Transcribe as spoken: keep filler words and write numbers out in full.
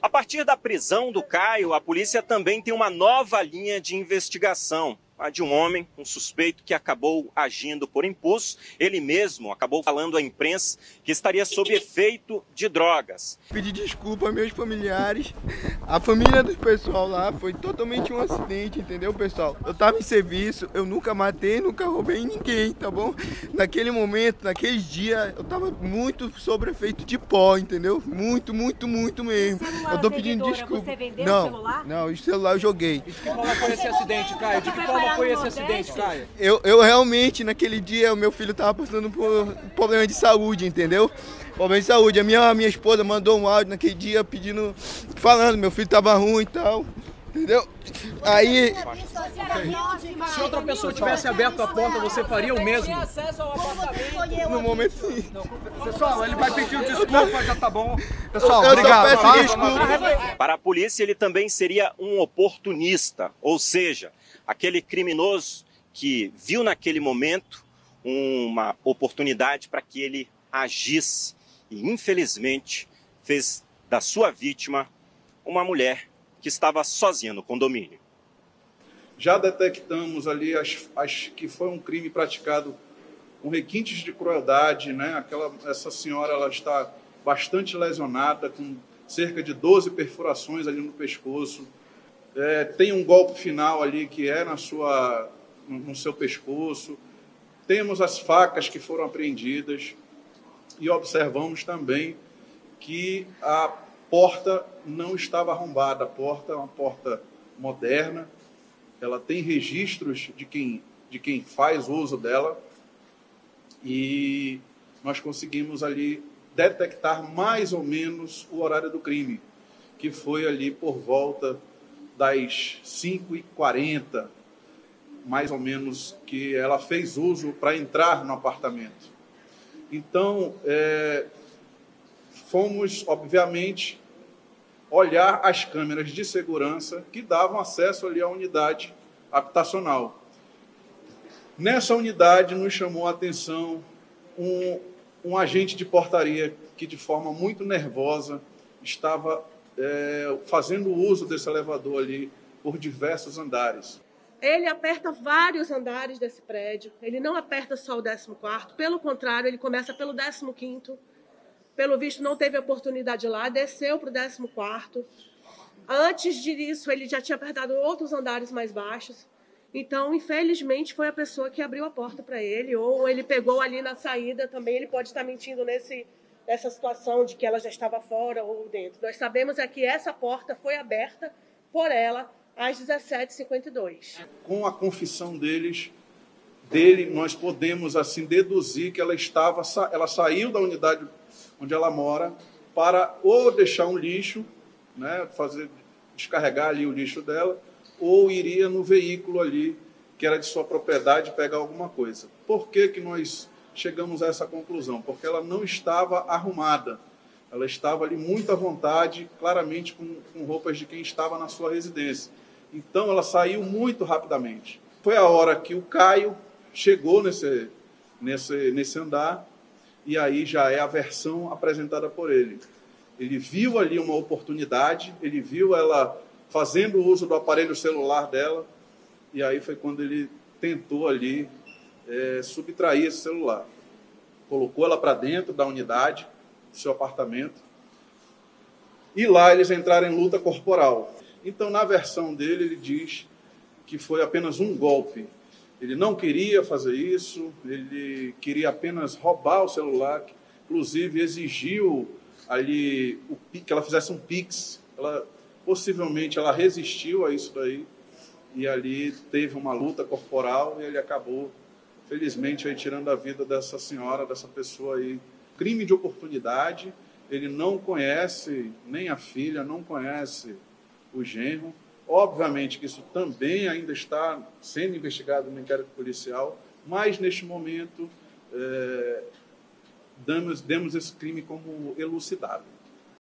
A partir da prisão do Caio, a polícia também tem uma nova linha de investigação. A de um homem, um suspeito que acabou agindo por impulso. Ele mesmo acabou falando à imprensa que estaria sob efeito de drogas. Pedi desculpa aos meus familiares, a família do pessoal lá, foi totalmente um acidente, entendeu, pessoal? Eu tava em serviço, eu nunca matei, nunca roubei ninguém, tá bom? Naquele momento, naqueles dias, eu tava muito sob efeito de pó, entendeu? Muito, muito, muito mesmo. Eu tô pedindo desculpa. Você vendeu não, o celular? Não, o celular eu joguei. De que forma foi esse acidente, Caio? De que forma foi esse acidente, Caio? Eu, eu realmente, naquele dia, o meu filho tava passando por problema de saúde, entendeu? Problema de saúde. A minha, a minha esposa mandou um áudio naquele dia pedindo, falando, meu filho tava ruim e tal, entendeu? Aí... Se outra pessoa tivesse aberto a porta, você faria o mesmo? No momento, sim. Pessoal, ele vai pedir desculpa, já tá bom. Pessoal, eu obrigado. só peço desculpa. Para a polícia, ele também seria um oportunista, ou seja, aquele criminoso que viu naquele momento uma oportunidade para que ele agisse e, infelizmente, fez da sua vítima uma mulher que estava sozinha no condomínio. Já detectamos ali as, as, que foi um crime praticado com requintes de crueldade, né? Aquela, essa senhora ela está bastante lesionada, com cerca de doze perfurações ali no pescoço. É, tem um golpe final ali que é na sua, no seu pescoço. Temos as facas que foram apreendidas e observamos também que a porta não estava arrombada. A porta é uma porta moderna, ela tem registros de quem, de quem faz uso dela e nós conseguimos ali detectar mais ou menos o horário do crime, que foi ali por volta das cinco e quarenta, mais ou menos, que ela fez uso para entrar no apartamento. Então, é, fomos, obviamente, olhar as câmeras de segurança que davam acesso ali à unidade habitacional. Nessa unidade, nos chamou a atenção um, um agente de portaria que, de forma muito nervosa, estava é, fazendo uso desse elevador ali por diversos andares. Ele aperta vários andares desse prédio, ele não aperta só o décimo quarto, pelo contrário, ele começa pelo décimo quinto. Pelo visto, não teve oportunidade lá, desceu para o décimo quarto. Antes disso, ele já tinha apertado outros andares mais baixos. Então, infelizmente, foi a pessoa que abriu a porta para ele, ou ele pegou ali na saída também. Ele pode estar mentindo nesse, nessa situação de que ela já estava fora ou dentro. Nós sabemos é que essa porta foi aberta por ela às dezessete e cinquenta e dois. Com a confissão deles, dele, nós podemos assim deduzir que ela estava, ela saiu da unidade onde ela mora, para ou deixar um lixo, né, fazer, descarregar ali o lixo dela, ou iria no veículo ali, que era de sua propriedade, pegar alguma coisa. Por que que nós chegamos a essa conclusão? Porque ela não estava arrumada, ela estava ali muito à vontade, claramente com, com roupas de quem estava na sua residência. Então ela saiu muito rapidamente. Foi a hora que o Caio chegou nesse, nesse, nesse andar, e aí já é a versão apresentada por ele. Ele viu ali uma oportunidade, ele viu ela fazendo uso do aparelho celular dela, e aí foi quando ele tentou ali é, subtrair esse celular. Colocou ela para dentro da unidade, do seu apartamento, e lá eles entraram em luta corporal. Então, na versão dele, ele diz que foi apenas um golpe. Ele não queria fazer isso, ele queria apenas roubar o celular, inclusive exigiu ali o, que ela fizesse um pix. Ela, possivelmente ela resistiu a isso daí, e ali teve uma luta corporal e ele acabou, felizmente, aí, tirando a vida dessa senhora, dessa pessoa aí. Crime de oportunidade, ele não conhece nem a filha, não conhece o genro. Obviamente que isso também ainda está sendo investigado no inquérito policial, mas neste momento é, damos, demos esse crime como elucidado.